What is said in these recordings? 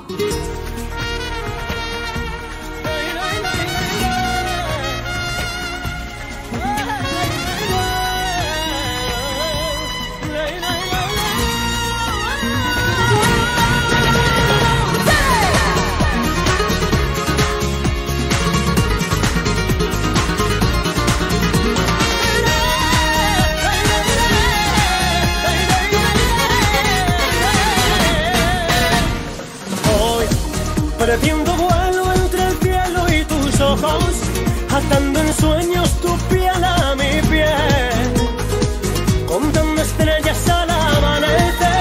Perdiendo vuelo entre el cielo y tus ojos, atando en sueños tu piel a mi piel, contando estrellas al amanecer.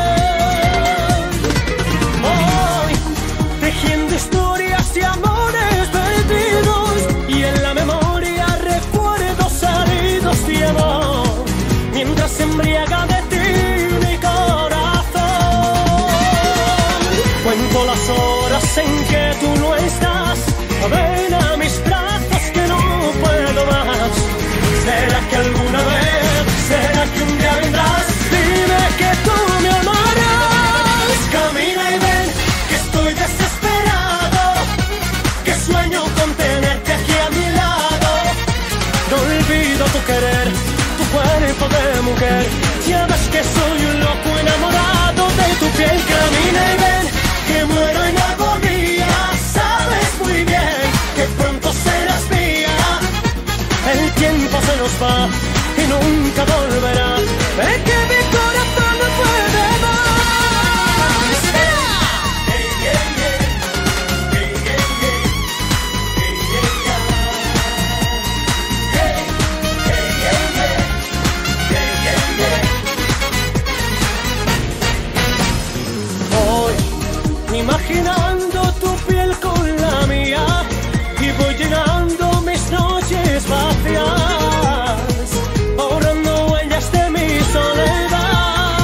Hoy, tejiendo historias y amores perdidos, y en la memoria recuerdos heridos de amor, mientras se embriaga de ti mi corazón. Cuento las horas en que tú no estás, ven a mis brazos que no puedo más. ¿Será que alguna vez, será que un día vendrás? Dime que tú me amarás. Camina y ven, que estoy desesperado, que sueño con tenerte aquí a mi lado. No olvido tu querer, tu cuerpo de mujer. Ya ves que soy un loco enamorado de tu piel. Camina y ven, que muero en agonía. Sabes muy bien que pronto serás mía. El tiempo se nos va y nunca volverá. Es que mi corazón no puede más. Hoy, imaginando tu piel con la mía, y voy llenando mis noches vacías, borrando huellas de mi soledad.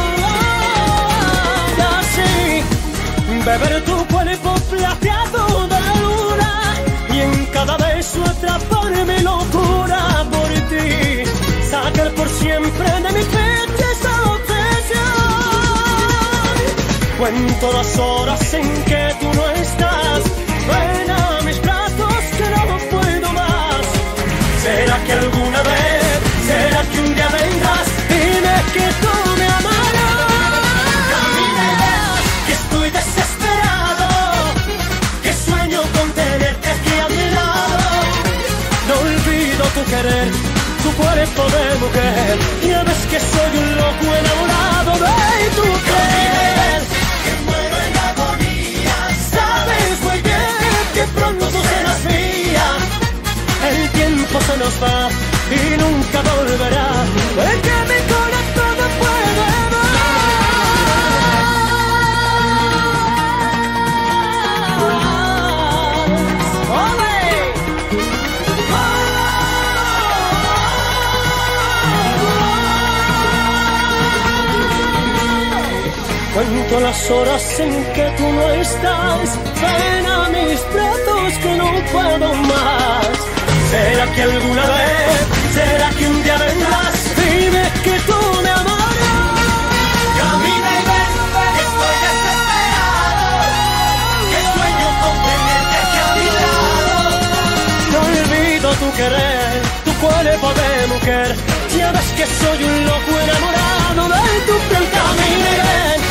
Así, beber tu cuerpo plateado de luna, y en cada beso atrapar mi locura por ti, sacar por siempre de mi pecho esa obsesión. Cuento las horas en que tú no estás, ven a mis brazos que no puedo más. ¿Será que alguna vez, será que un día vendrás? Dime que tú me amarás. Camina y ven, que estoy desesperado, que sueño con tenerte aquí a mi lado. No olvido tu querer, tu cuerpo de mujer. Ya ves que soy un loco enamorado de tu piel. Que muero en agonía. Sabes muy bien que pronto tú serás mía. El tiempo se nos va y nunca volverá. Es que mi corazón no puede más. ¡Ole! Cuento las horas en que tú no estás, ven a mis brazos que no puedo más. ¿Será que alguna vez, será que un día vendrás? Dime que tú me amarás. Camina y ven, que estoy desesperado, que sueño con tenerte aquí a mi lado. No olvido tu querer, tu cuerpo de mujer. Ya ves que soy un loco enamorado de tu piel. Camina y ven,